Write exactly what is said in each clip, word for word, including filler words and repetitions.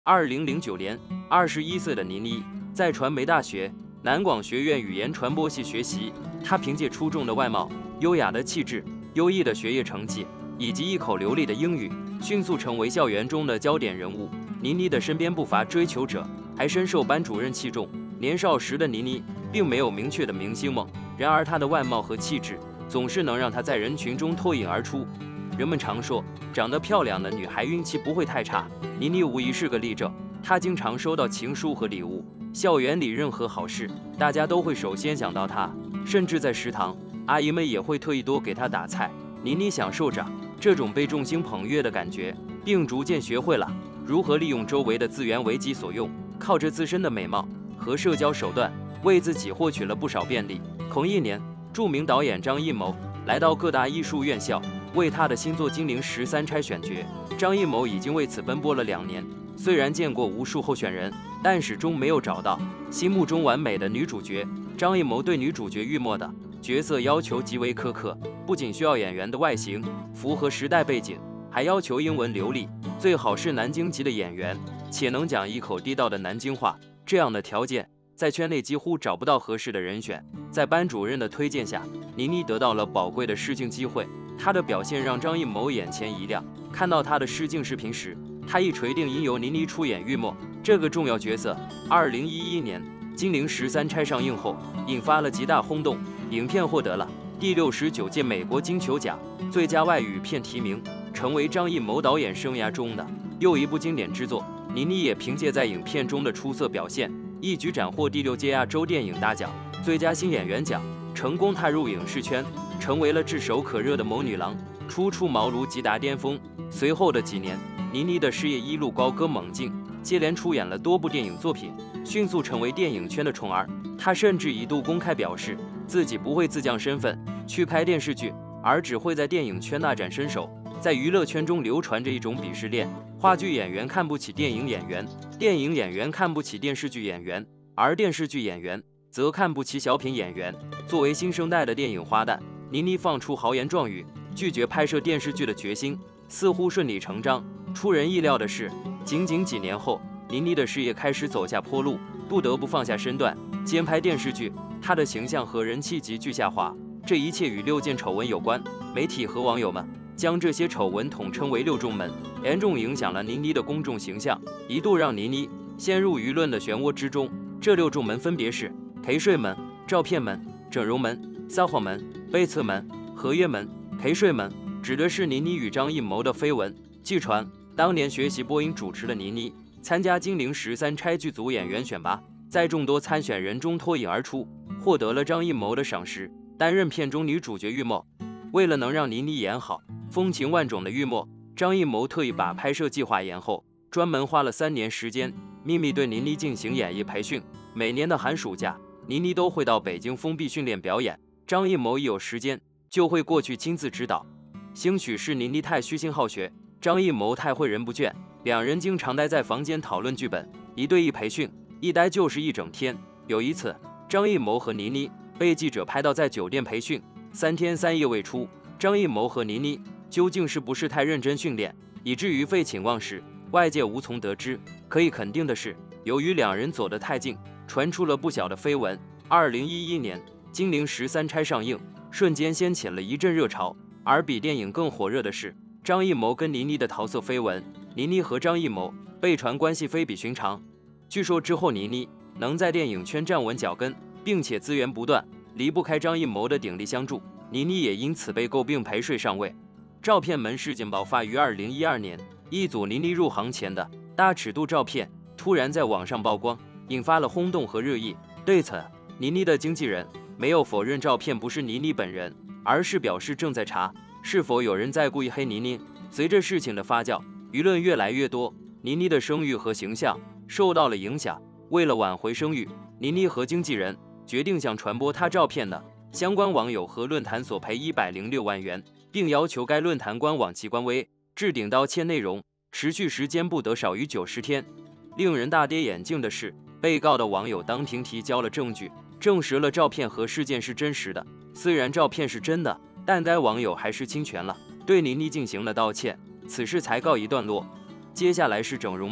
二零零九年，二十一岁的倪妮在传媒大学南广学院语言传播系学习。她凭借出众的外貌、优雅的气质、优异的学业成绩以及一口流利的英语，迅速成为校园中的焦点人物。倪妮的身边不乏追求者，还深受班主任器重。年少时的倪妮并没有明确的明星梦，然而她的外貌和气质总是能让她在人群中脱颖而出。人们常说，长得漂亮的女孩运气不会太差，倪妮无疑是个例证。她经常收到情书和礼物，校园里任何好事，大家都会首先想到她，甚至在食堂，阿姨们也会特意多给她打菜。倪妮享受着这种被众星捧月的感觉，并逐渐学会了如何利用周围的资源为己所用，靠着自身的美貌和社交手段，为自己获取了不少便利。同一年，著名导演张艺谋来到各大艺术院校，为他的新作《金陵十三钗》选角。张艺谋已经为此奔波了两年，虽然见过无数候选人，但始终没有找到心目中完美的女主角。张艺谋对女主角玉墨的角色要求极为苛刻，不仅需要演员的外形符合时代背景，还要求英文流利，最好是南京籍的演员，且能讲一口地道的南京话。这样的条件，在圈内几乎找不到合适的人选。在班主任的推荐下，倪妮得到了宝贵的试镜机会。她的表现让张艺谋眼前一亮，看到她的试镜视频时，他一锤定因由倪妮出演玉墨这个重要角色。二零一一年，《金陵十三钗》上映后，引发了极大轰动，影片获得了第六十九届美国金球奖最佳外语片提名，成为张艺谋导演生涯中的又一部经典之作。倪妮也凭借在影片中的出色表现，一举斩获第六届亚洲电影大奖最佳新演员奖，成功踏入影视圈，成为了炙手可热的谋女郎，初出茅庐即达巅峰。随后的几年，倪妮的事业一路高歌猛进，接连出演了多部电影作品，迅速成为电影圈的宠儿。她甚至一度公开表示，自己不会自降身份去拍电视剧，而只会在电影圈大展身手。在娱乐圈中流传着一种鄙视链，话剧演员看不起电影演员，电影演员看不起电视剧演员，而电视剧演员则看不起小品演员。作为新生代的电影花旦，倪妮放出豪言壮语，拒绝拍摄电视剧的决心似乎顺理成章。出人意料的是，仅仅几年后，倪妮的事业开始走下坡路，不得不放下身段兼拍电视剧，她的形象和人气急剧下滑。这一切与六件丑闻有关，媒体和网友们将这些丑闻统称为六重门，严重影响了倪妮的公众形象，一度让倪妮陷入舆论的漩涡之中。这六重门分别是陪睡门、照片门、整容门、撒谎门、背刺门、合约门。陪睡门指的是倪妮与张艺谋的绯闻。据传，当年学习播音主持的倪妮参加《金陵十三钗》剧组演员选拔，在众多参选人中脱颖而出，获得了张艺谋的赏识，担任片中女主角玉墨。为了能让倪妮演好风情万种的玉墨，张艺谋特意把拍摄计划延后，专门花了三年时间秘密对倪妮进行演艺培训。每年的寒暑假，倪妮都会到北京封闭训练表演，张艺谋一有时间就会过去亲自指导。兴许是倪妮太虚心好学，张艺谋太诲人不倦，两人经常待在房间讨论剧本，一对一培训，一待就是一整天。有一次，张艺谋和倪妮被记者拍到在酒店培训，三天三夜未出。张艺谋和倪妮究竟是不是太认真训练，以至于废寝忘食，外界无从得知。可以肯定的是，由于两人走得太近，传出了不小的绯闻。二零一一年，《金陵十三钗》上映，瞬间掀起了一阵热潮。而比电影更火热的是张艺谋跟倪妮的桃色绯闻。倪妮和张艺谋被传关系非比寻常，据说之后倪妮能在电影圈站稳脚跟，并且资源不断，离不开张艺谋的鼎力相助。倪妮也因此被诟病陪睡上位。照片门事件爆发于二零一二年，一组倪妮入行前的大尺度照片突然在网上曝光，引发了轰动和热议。对此，倪妮的经纪人没有否认照片不是倪妮本人，而是表示正在查是否有人在故意黑倪妮。随着事情的发酵，舆论越来越多，倪妮的声誉和形象受到了影响。为了挽回声誉，倪妮和经纪人决定向传播她照片的相关网友和论坛索赔一百零六万元，并要求该论坛官网及官微置顶道歉内容，持续时间不得少于九十天。令人大跌眼镜的是，被告的网友当庭提交了证据，证实了照片和事件是真实的。虽然照片是真的，但该网友还是侵权了，对倪妮进行了道歉，此事才告一段落。接下来是整容门。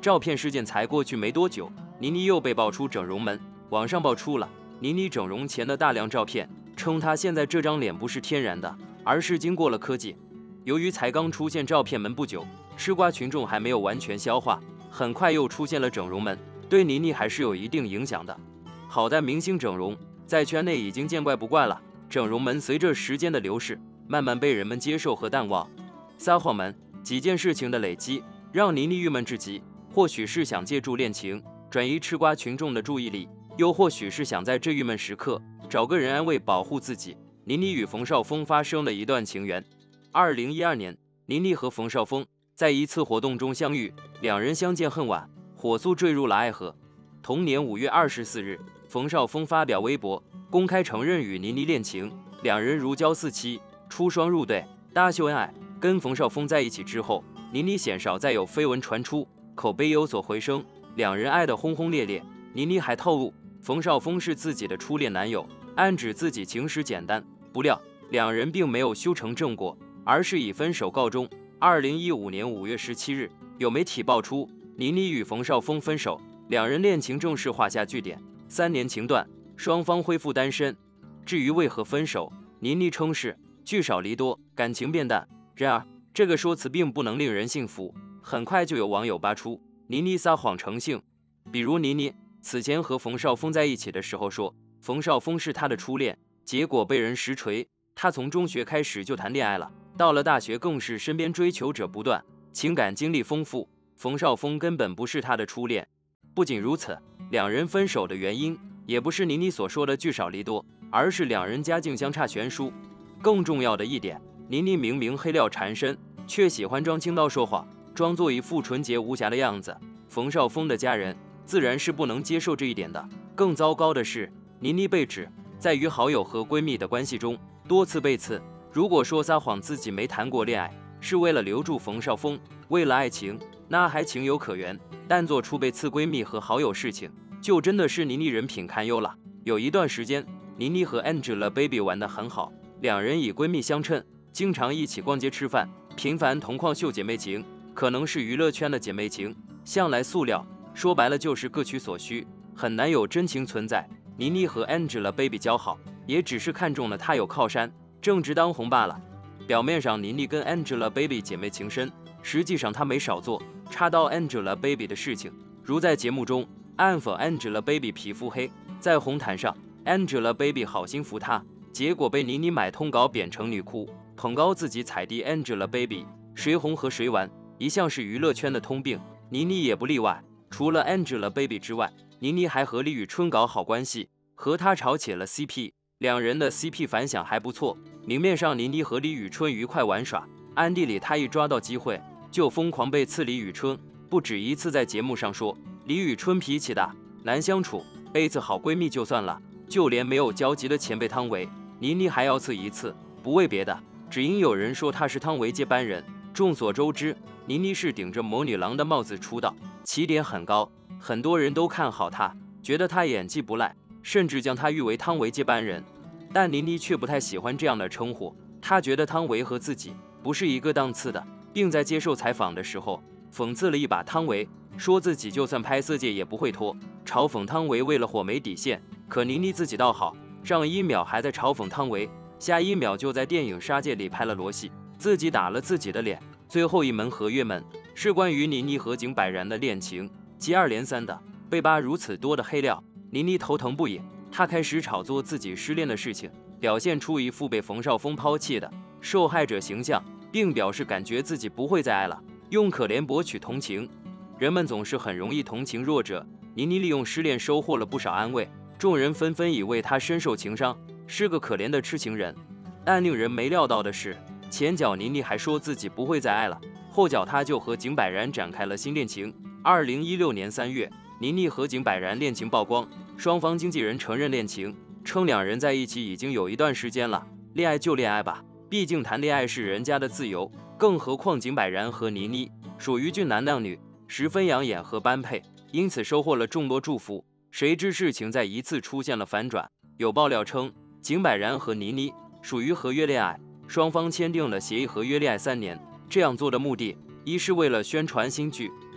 照片事件才过去没多久，倪妮又被爆出整容门，网上爆出了倪妮整容前的大量照片，称她现在这张脸不是天然的，而是经过了科技。由于才刚出现照片门不久，吃瓜群众还没有完全消化，很快又出现了整容门，对倪妮还是有一定影响的。好在明星整容在圈内已经见怪不怪了，整容门随着时间的流逝，慢慢被人们接受和淡忘。撒谎门几件事情的累积，让倪妮郁闷至极，或许是想借助恋情转移吃瓜群众的注意力，又或许是想在这郁闷时刻找个人安慰保护自己。倪妮与冯绍峰发生了一段情缘。二零一二年，倪妮和冯绍峰在一次活动中相遇，两人相见恨晚，火速坠入了爱河。同年五月二十四日，冯绍峰发表微博，公开承认与倪妮恋情，两人如胶似漆，出双入对，大秀恩爱。跟冯绍峰在一起之后，倪妮鲜少再有绯闻传出，口碑有所回升，两人爱得轰轰烈烈。倪妮还透露，冯绍峰是自己的初恋男友，暗指自己情史简单。不料，两人并没有修成正果，而是以分手告终。二零一五年五月十七日，有媒体爆出倪妮与冯绍峰分手，两人恋情正式画下句点，三年情断，双方恢复单身。至于为何分手，倪妮称是聚少离多，感情变淡。然而，这个说辞并不能令人信服。很快就有网友扒出倪妮撒谎成性，比如倪妮此前和冯绍峰在一起的时候说冯绍峰是她的初恋，结果被人实锤。她从中学开始就谈恋爱了，到了大学更是身边追求者不断，情感经历丰富。冯绍峰根本不是她的初恋。不仅如此，两人分手的原因也不是倪妮所说的聚少离多，而是两人家境相差悬殊。更重要的一点，倪妮明明黑料缠身，却喜欢装清高说谎，装作一副纯洁无瑕的样子。冯绍峰的家人自然是不能接受这一点的。更糟糕的是，倪妮被指在与好友和闺蜜的关系中多次背刺。如果说撒谎自己没谈过恋爱是为了留住冯绍峰，为了爱情，那还情有可原，但做出背刺闺蜜和好友事情，就真的是倪妮人品堪忧了。有一段时间，倪妮和 Angelababy 玩得很好，两人以闺蜜相称，经常一起逛街吃饭，频繁同框秀姐妹情，可能是娱乐圈的姐妹情向来塑料，说白了就是各取所需，很难有真情存在。倪妮和 Angelababy 交好，也只是看中了她有靠山，正值当红罢了。表面上倪妮跟 Angelababy 姐妹情深，实际上她没少做插到 Angelababy 的事情，如在节目中暗讽 Angelababy 皮肤黑，在红毯上 Angelababy 好心扶她，结果被倪妮买通稿贬成女哭，捧高自己踩低 Angelababy， 谁红和谁玩，一向是娱乐圈的通病，倪妮也不例外。除了 Angelababy 之外，倪妮还和李宇春搞好关系，和她炒起了 C P， 两人的 C P 反响还不错。明面上倪妮和李宇春愉快玩耍，暗地里她一抓到机会就疯狂背刺李宇春，不止一次在节目上说李宇春脾气大，难相处，背刺好闺蜜就算了，就连没有交集的前辈汤唯，倪妮还要刺一次，不为别的，只因有人说她是汤唯接班人。众所周知，倪妮是顶着魔女郎的帽子出道，起点很高，很多人都看好她，觉得她演技不赖，甚至将她誉为汤唯接班人。但倪妮却不太喜欢这样的称呼，她觉得汤唯和自己不是一个档次的，并在接受采访的时候讽刺了一把汤唯，说自己就算拍色戒也不会脱，嘲讽汤唯为了火没底线。可倪妮自己倒好，上一秒还在嘲讽汤唯，下一秒就在电影《杀戒》里拍了裸戏，自己打了自己的脸。最后一门合约门是关于倪妮和井柏然的恋情，接二连三的被扒如此多的黑料，倪妮头疼不已。她开始炒作自己失恋的事情，表现出一副被冯绍峰抛弃的受害者形象，并表示感觉自己不会再爱了，用可怜博取同情。人们总是很容易同情弱者，倪妮利用失恋收获了不少安慰，众人纷纷以为她深受情伤，是个可怜的痴情人。但令人没料到的是，前脚倪妮还说自己不会再爱了，后脚她就和井柏然展开了新恋情。二零一六年三月，倪妮和井柏然恋情曝光，双方经纪人承认恋情，称两人在一起已经有一段时间了，恋爱就恋爱吧，毕竟谈恋爱是人家的自由，更何况井柏然和倪妮属于俊男靓女，十分养眼和般配，因此收获了众多祝福。谁知事情在一次出现了反转，有爆料称井柏然和倪妮属于合约恋爱，双方签订了协议合约恋爱三年，这样做的目的一是为了宣传新剧，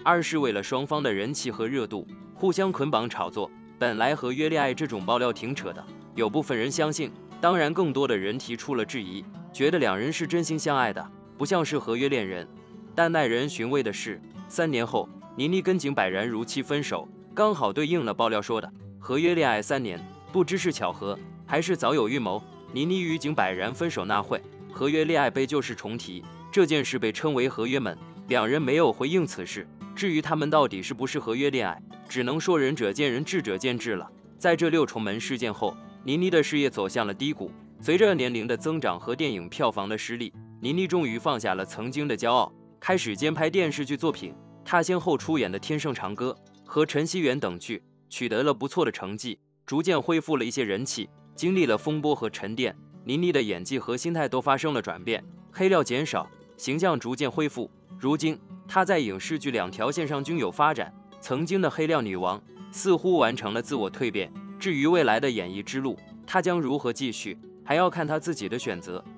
二是为了双方的人气和热度互相捆绑炒作。本来合约恋爱这种爆料挺扯的，有部分人相信，当然更多的人提出了质疑，觉得两人是真心相爱的，不像是合约恋人。但耐人寻味的是，三年后，倪妮跟井柏然如期分手，刚好对应了爆料说的合约恋爱三年，不知是巧合还是早有预谋。倪妮与井柏然分手那会，合约恋爱被旧事重提，这件事被称为合约门，两人没有回应此事。至于他们到底是不是合约恋爱，只能说仁者见仁，智者见智了。在这六重门事件后，倪妮的事业走向了低谷。随着年龄的增长和电影票房的失利，倪妮终于放下了曾经的骄傲，开始兼拍电视剧作品。她先后出演的《天盛长歌》和《陈希元》等剧取得了不错的成绩，逐渐恢复了一些人气。经历了风波和沉淀，倪妮的演技和心态都发生了转变，黑料减少，形象逐渐恢复。如今她在影视剧两条线上均有发展，曾经的黑料女王似乎完成了自我蜕变。至于未来的演艺之路，她将如何继续，还要看她自己的选择。